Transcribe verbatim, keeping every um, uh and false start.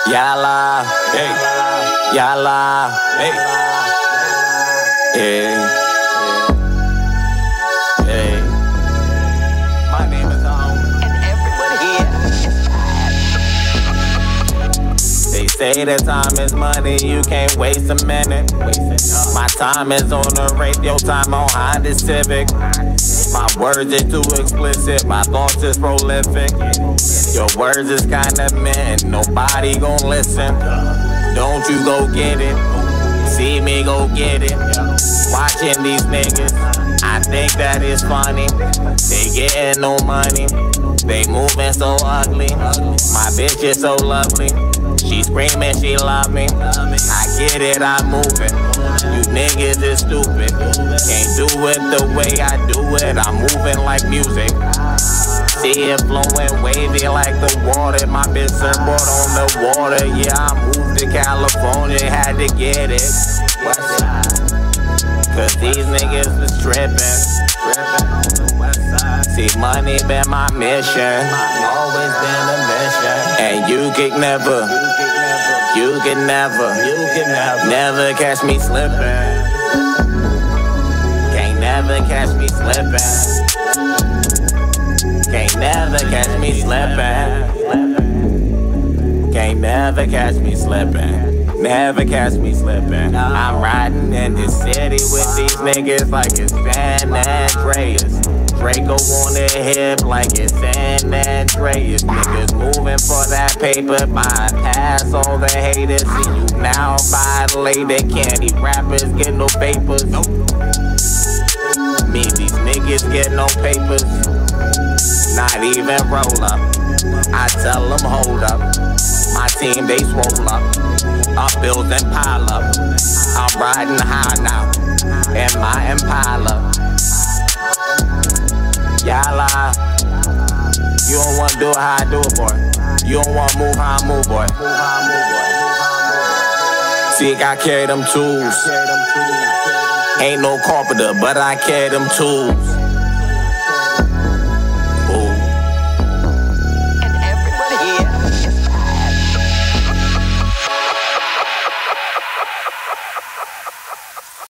Yalla, hey, yalla, hey, hey, hey. My name is Home. And everybody here is They say that time is money, you can't waste a minute. My time is on the radio, time on Honda Civic. My words is too explicit, my thoughts is prolific. Your words is kinda meant, nobody gon' listen. Don't you go get it, see me go get it. Watching these niggas, I think that is funny. They getting no money, they moving so ugly. My bitch is so lovely, she screaming she love me. I get it, I move it. You niggas is stupid, can't do it the way I do it. I'm moving like music, see it flowing wavy like the water. My bitch surfboard on the water. Yeah, I moved to California, had to get it. West side, cause these niggas is trippin'. See, money been my mission, always been a mission. And you can never, you can never, you can never, never catch me slippin'. Can't never catch me slippin'. Can't never catch me slippin'. Can't never catch me slippin'. Never catch me slippin'. I'm riding in this city with these niggas like it's San Andreas. Draco on their hip like it's San Andreas. Niggas moving for that paper, bypass all the haters. See you now violated, can't eat rappers, get no papers. Me, these niggas get no papers, not even roll up. I tell them hold up, my team they swole up. Our bills and pile up, I'm riding high now in my Impala. Yalla, you don't wanna do it how I do it, boy. You don't wanna move how I move, boy. See, I carry them tools. Ain't no carpenter, but I carry them tools.